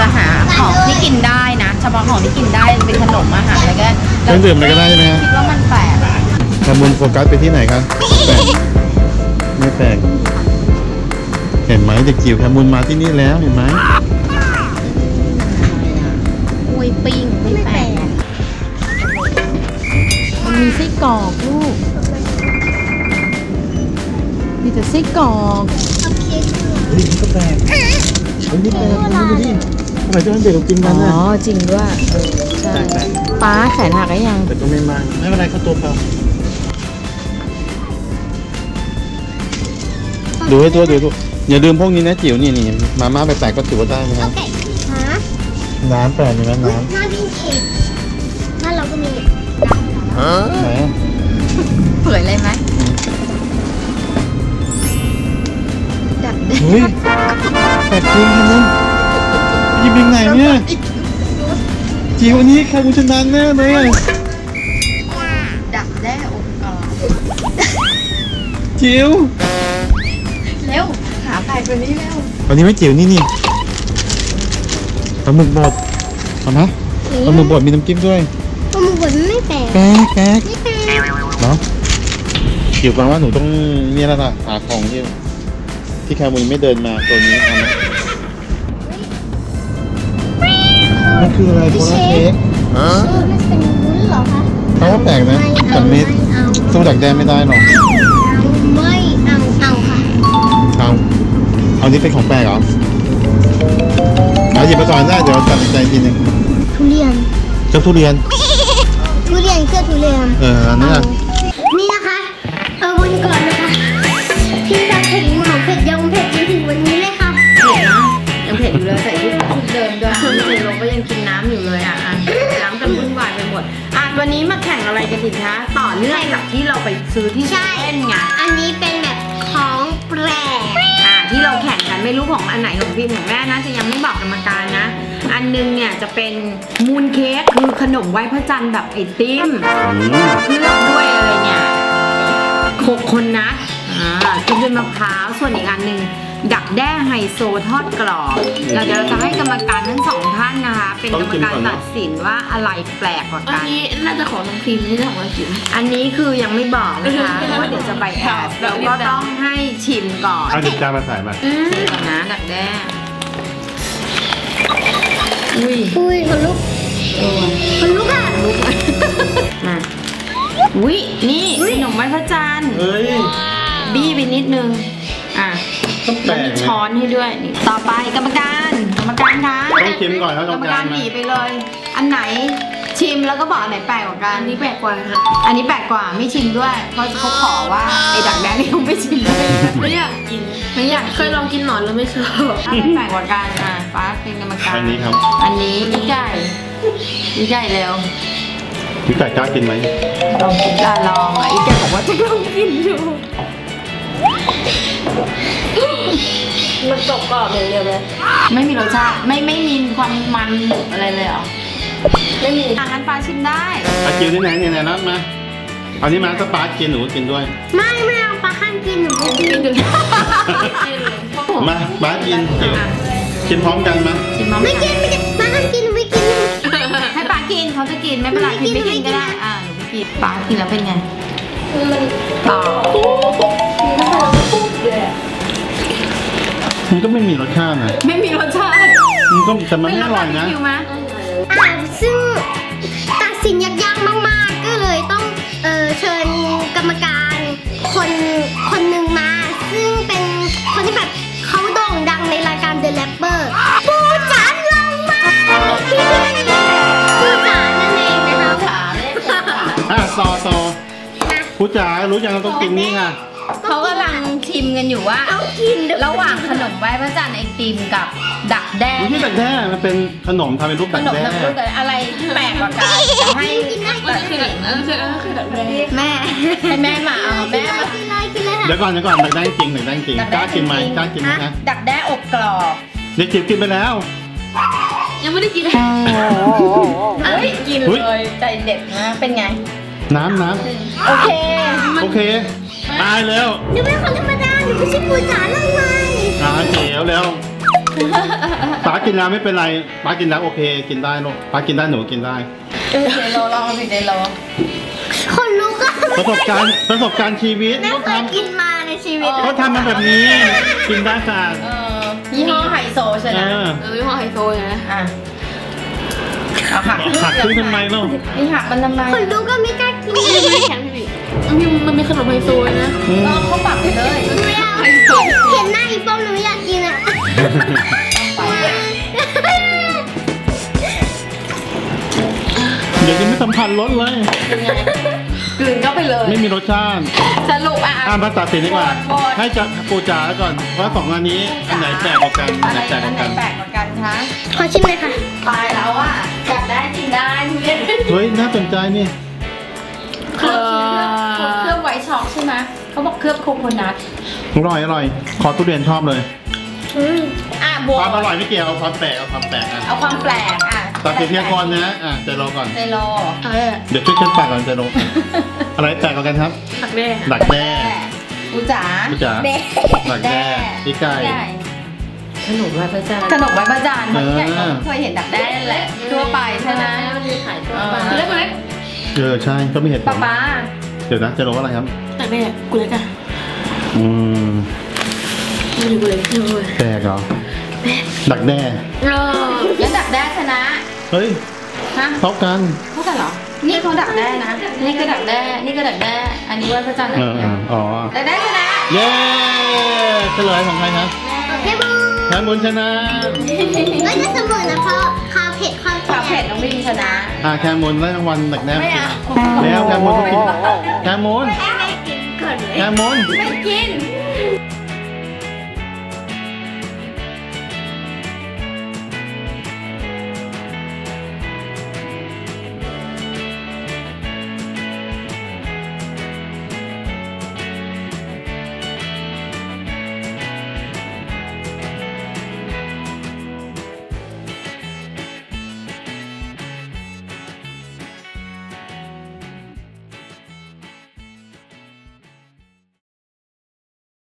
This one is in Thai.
จะหาของที่กินได้นะเฉพาะของที่กินได้เป็นขนมอาหารอะไรก็เครื่องดื่มอะไรก็ได้ใช่ไหมคิดว่ามันแปลกแคมูลโฟกัสไปที่ไหนครับแปลกไม่แปลกเห็นไหมเด็กจิ๋วแคมูลมาที่นี่แล้วเห็นไหมกล้วยปิ้งไม่แปลกมันมีไส้กรอกลูกมีแต่ไส้กรอกนี่ก็แปลกนี่แปลกดูดิทำไมเจ้าเด็กเรากินกันนะอ๋อจริงด้วยใช่ป้าแขนหักได้ยังแต่ก็ไม่มากไม่เป็นไรเขาตัวเปล่าดูให้ตัวดูอย่าลืมพวกนี้นะจิ๋วนี่มาม่าแปลกๆก็ถือว่าได้นะครับน้ำแปลกอย่างนั้นน้ำวิ่งเข็มถ้าเราก็มีไหนเผยเลยไหมดักได้เฮ้ยแปลกจริงครับนุ่มยิบยังไงเนี่ยจิ๋วอันนี้ใครกูชนะแน่เลยดักแด้องค์กรจิ๋วเร็วหาแปลกกว่านี้เร็วอันนี้ไม่จิ๋วนี่ปลาหมึกบดเอาไหมปลาหมึกบดมีน้ำจิ้มด้วยปลาหมึกบดไม่แปลกแปลกเนาะจิ๋วฟังว่าหนูต้องเนี่ยแล้วล่ะหาของที่แคมูลไม่เดินมาตัวนี้ทำไหมนั่นคืออะไรโคลาเค้กมันเป็นวุ้นเหรอคะเขาว่าแปลกนะแต่ไม่สู้ดักแด้ไม่ได้หรอกไม่เอาค่ะเอานี้เป็นของแปลกเหรอเอาหยิบไปก่อนได้เดี๋ยวตัดสินใจทีนึงทุเรียนเจ้าทุเรียนเสื้อทุเรียนอันนี้นะนี่นะคะวันก่อนนะคะพี่รักเผ็ดของเผ็ดยังเผ็ดจนถึงวันนี้เลยค่ะเผ็ดนะยังเผ็ดอยู่เลยใส่ชุดเดิมด้วยคือลงก็ยังกินน้ำอยู่เลยน้ำกันวุ่นวายไปหมดวันนี้มาแข่งอะไรกันดีคะต่อเนื่องจากที่เราไปซื้อที่เซเว่นไงอันนี้เป็นแบบของแปลกที่เราแข่งกันไม่รู้ของอันไหนของพี่ของแม่นะจะยังไม่บอกกรรมการนะอันนึงเนี่ยจะเป็นมูนเค้กคือขนมไหว้พระจันทร์แบบไอติมเคลือบด้วยอะไรเนี่ยโคโคนัทเคลือบด้วยมะพร้าวส่วนอีกอันหนึ่งดักแด้ไฮโซทอดกรอบเราจะให้กรรมการทั้งสองท่านนะคะเป็นกรรมการตัดสินว่าอะไรแปลกกว่ากันอันนี้น่าจะของน้องพิมพ์นี่ของน้องพิมพ์อันนี้คือยังไม่บอกนะคะเพราะว่าเดี๋ยวจะไปแอบแล้วก็ต้องให้ชิมก่อนเอาดิบจานมาใส่มาชิมก่อนนะดักแด้อุ้ยคนลุกอ่ะมานี่ขนมไหว้พระจันทร์บี้ไปนิดนึงแล้วมีช้อนให้ด้วยนี่ต่อไปกรรมการคะต้องชิมก่อนครับกรรมการหนีไปเลยอันไหนชิมแล้วก็บอกอันไหนแปลกกว่ากันอันนี้แปลกกว่าค่ะอันนี้แปลกกว่าไม่ชิมด้วยเพราะเขาขอว่าไอ้ดักแด้นี่เขาไม่ชิมเลยไม่อยากกินไม่อยากเคยลองกินหนอนแล้วไม่ชอบอันไหนแปลกกว่ากันฟ้าเป็นกรรมการอันนี้ครับอันนี้อีไก่เร็วอีไก่กล้ากินไหมลองกินลองอีไก่บอกว่าจะลองกินดูมันกรอบอย่างเดียวเลยไม่มีรสชาติไม่มีความมันอะไรเลยเหรอไม่มีงั้นปลาชิมได้จิ๋วที่ไหนเนี่ยนะมาเอานี้มาถ้าปลากินหนูกินด้วยไม่เอาปลาข้างกินหนูกินมาปลากินจิ๋วกินพร้อมกันมั้ยไม่กินปลาข้างกินหนูไม่กินให้ปลากินเขาจะกินไม่เป็นไรพี่ไม่กินก็ได้หนูไม่กินปลากินแล้วเป็นไงต่อมันก็ไม่มีรสชาตินะไม่มีรสชาติมันก็แต่มันไม่อร่อยนะซึ่งตัดสินยากๆมากๆก็เลยต้องเชิญกรรมการคนหนึ่งมาซึ่งเป็นคนที่แบบเขาโด่งดังในรายการ The Rapper ปูจ๋าลงมาปูจ๋านั่นเองนะคะต่อปูจ๋ารู้จักเราต้องกินนี่ค่ะเขากำลังชิมกันอยู่ว่าระหว่างขนมไหว้พระจันทร์ไอติมกับดักแด้ที่ดักแด้มันเป็นขนมทำเป็นรูปดักแด้อะไรแปลกกว่ากันให้คือดักแด้แม่ให้แม่มาแม่มาเดี๋ยวก่อนดักแด้จริงกล้ากินไหมนะดักแด้อบกรอบเด็กจิ๋วกินไปแล้วยังไม่ได้กินกินเลยใจเด็ดนะเป็นไงน้ำโอเคตายแล้วหนูเป็นคนธรรมดาหนูไม่ใช่ปูจ๋าลงมาเจ๋วแล้วป้ากินแล้วไม่เป็นไรป้ากินแล้วโอเคกินได้ลูกป้ากินได้หนูกินได้เดโลลองมาผิดเดโลคนรู้ก็ประสบการณ์ชีวิตไม่เคยกินมาในชีวิตเขาทำมาแบบนี้กินได้ค่ะยี่ห้อไฮโซใช่ไหมยี่ห้อไฮโซนะอ่ะเอาค่ะหักขึ้นทำไมลูกนี่หักมันทำไมคนรู้ก็ไม่กล้ากินไม่แข็งพี่มันมีขนมไฮโซนะเขาปรับไปเลยไม่เอาเห็นหน้าอีป้อมหนูไม่อยากกินอ่ะเดี๋ยวกินไม่สัมผัสรสเลยกลืนเข้าไปเลยไม่มีรสชาติสรุปอ่ะมาตัดสินดีกว่าโหวตให้จะปูจ๋าก่อนว่าสองอันนี้อันไหนแปลกกว่ากันอันไหนแปลกกว่ากันแปลกกว่ากันคะขอชิมหน่อยค่ะตายแล้วอ่ะอยากได้กินได้ทุเรียนเฮ้ยน่าสนใจนี่เคลือบไวท์ช็อกใช่ไหมเขาบอกเคลือบโคโคนัทอร่อยขอทุเรียนชอบเลยอ่ะบวกความอร่อยไม่เกี่ยวเอาความแปลกอ่ะเอาความแปลกอ่ะตัดสินเทียก่อนนะเจโรก่อนเซโลเดี๋ยวช่วยเช็ดปากก่อนเจโรอะไรแปลกกว่ากันครับตักแม่ดักแด้กูจ๋าปูจ๋าเด็กดักแด้พี่ไก่ขนมไหว้พระจันทร์ขนมไหว้พระจันทร์คนที่ไหนเออเคยเห็นดักแด้แหละทั่วไปใช่ไหมมันมีขายทั่วไปเล็กเล็กใช่ก็ไม่เห็นผป๊าลป๊าเดี๋ยวนะเจโรว่าอะไรครับตักแม่กูเล็กอะอืมไม่รู้กูเล็กเลยแปลกเหรอดักแด้แล้วดักแด้ชนะเฮ้ยฮะเท่ากันเท่ากันเหรอนี่เขาดักแด้นะนี่ก็ดักแด้นี่ก็ดักแด้อันนี้ไหว้พระจันทร์ดักแด้อ๋อดักแด้ชนะเย้เฉลยของใครครับแค่บูแคมุนชนะก็จะเสมอนะเพราะข้าวเผ็ดข้าวความเผ็ดน้องวินชนะแคมุนได้รางวัลดักแด้ไม่เอาแล้วแคมุนก็กินแคมุนแม่ไม่กินเกินเลยแคมุนไม่กิน